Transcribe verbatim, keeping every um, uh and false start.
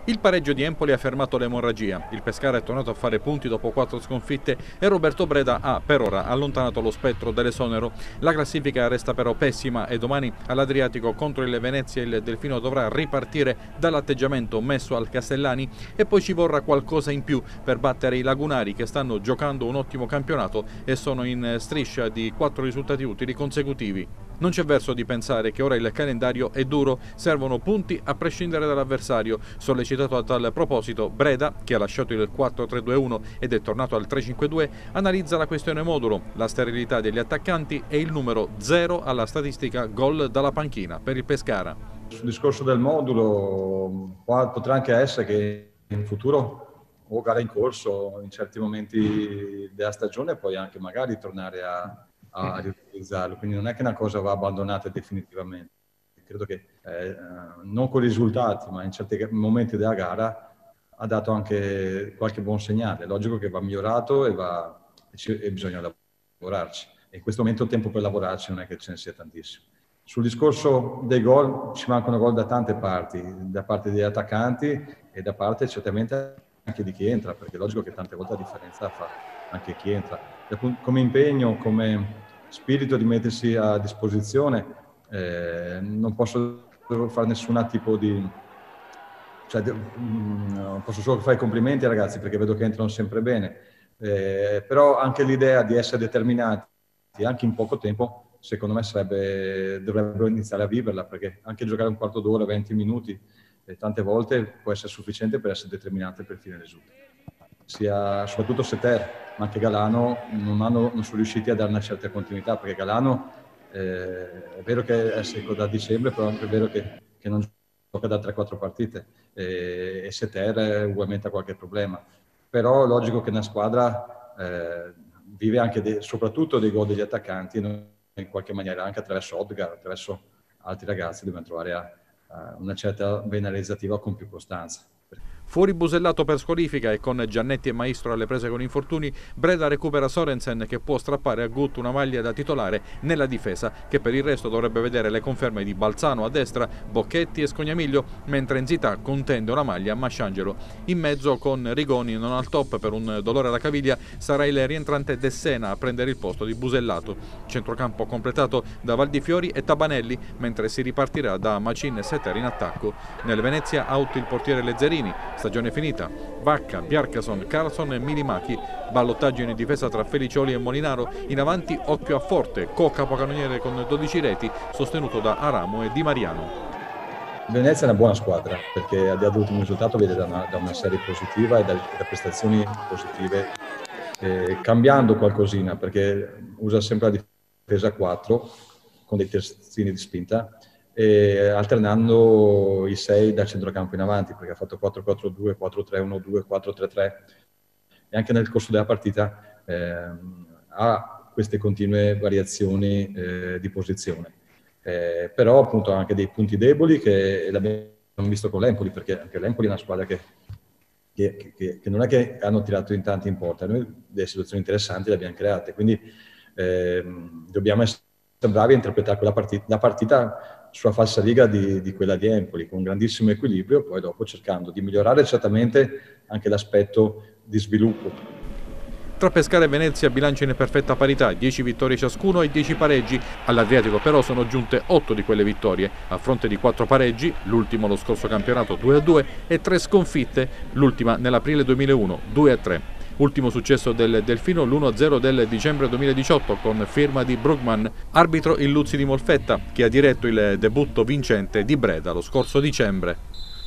Il pareggio di Empoli ha fermato l'emorragia, il Pescara è tornato a fare punti dopo quattro sconfitte e Roberto Breda ha per ora allontanato lo spettro dell'esonero. La classifica resta però pessima e domani all'Adriatico contro il Venezia il Delfino dovrà ripartire dall'atteggiamento messo al Castellani e poi ci vorrà qualcosa in più per battere i lagunari che stanno giocando un ottimo campionato e sono in striscia di quattro risultati utili consecutivi. Non c'è verso di pensare che ora il calendario è duro, servono punti a prescindere dall'avversario. Sollecitato a tal proposito, Breda, che ha lasciato il quattro tre due uno ed è tornato al tre cinque due, analizza la questione modulo, la sterilità degli attaccanti e il numero zero alla statistica gol dalla panchina per il Pescara. Sul discorso del modulo, potrà anche essere che in futuro o gara in corso, in certi momenti della stagione, poi anche magari tornare a a riutilizzarlo, quindi non è che una cosa va abbandonata definitivamente. Credo che eh, non con i risultati, ma in certi momenti della gara ha dato anche qualche buon segnale. È logico che va migliorato e, va, e bisogna lavorarci. E in questo momento il tempo per lavorarci non è che ce ne sia tantissimo. Sul discorso dei gol, ci mancano gol da tante parti, da parte degli attaccanti e da parte certamente anche di chi entra, perché è logico che tante volte la differenza fa anche chi entra. Come impegno, come spirito di mettersi a disposizione, eh, non posso fare nessun tipo di... cioè, mh, posso solo fare i complimenti ai ragazzi perché vedo che entrano sempre bene, eh, però anche l'idea di essere determinati anche in poco tempo, secondo me sarebbe, dovrebbero iniziare a viverla, perché anche giocare un quarto d'ora, venti minuti, eh, tante volte può essere sufficiente per essere determinante per il fine risultato. Sia soprattutto Setter, ma anche Galano non, hanno, non sono riusciti a dare una certa continuità, perché Galano eh, è vero che è secco da dicembre, però è vero che, che non gioca da tre quattro partite e, e Setter ugualmente ha qualche problema. Però è logico che una squadra eh, vive anche de, soprattutto dei gol degli attaccanti, in qualche maniera anche attraverso Odgar, attraverso altri ragazzi dobbiamo trovare a, a una certa vena realizzativa con più costanza. Fuori Busellato per squalifica e con Giannetti e Maestro alle prese con infortuni, Breda recupera Sorensen che può strappare a Gut una maglia da titolare nella difesa, che per il resto dovrebbe vedere le conferme di Balzano a destra, Bocchetti e Scognamiglio, mentre Nzita contende una maglia a Masciangelo. In mezzo, con Rigoni non al top per un dolore alla caviglia, sarà il rientrante Dessena a prendere il posto di Busellato. Centrocampo completato da Valdifiori e Tabanelli, mentre si ripartirà da Macin e Setter in attacco. Nel Venezia out il portiere Lezzerini. Stagione finita, Vacca, Bjarkason, Carlson e Milimachi, ballottaggio in difesa tra Felicioli e Molinaro, in avanti occhio a Forte, co-capocannoniere con dodici reti, sostenuto da Aramo e Di Mariano. Venezia è una buona squadra perché al di là dell'ultimo risultato viene da una, da una serie positiva e da, da prestazioni positive, eh, cambiando qualcosina perché usa sempre la difesa a quattro con dei terzini di spinta, e alternando i sei dal centrocampo in avanti, perché ha fatto quattro quattro due, quattro tre uno due, quattro tre tre e anche nel corso della partita eh, ha queste continue variazioni eh, di posizione. Eh, però appunto ha anche dei punti deboli che l'abbiamo visto con l'Empoli, perché anche l'Empoli è una squadra che, che, che, che non è che hanno tirato in tanti in porta, noi delle situazioni interessanti le abbiamo create, quindi eh, dobbiamo essere bravi a interpretare quella partita, la partita sulla falsa riga di, di quella di Empoli, con grandissimo equilibrio, poi dopo cercando di migliorare certamente anche l'aspetto di sviluppo. Tra Pescara e Venezia bilancia in perfetta parità, dieci vittorie ciascuno e dieci pareggi. All'Adriatico però sono giunte otto di quelle vittorie, a fronte di quattro pareggi, l'ultimo lo scorso campionato due a due, e tre sconfitte, l'ultima nell'aprile duemilauno due a tre. Ultimo successo del Delfino l'uno a zero del dicembre duemiladiciotto con firma di Brugman, arbitro il Luzzi di Molfetta, che ha diretto il debutto vincente di Breda lo scorso dicembre.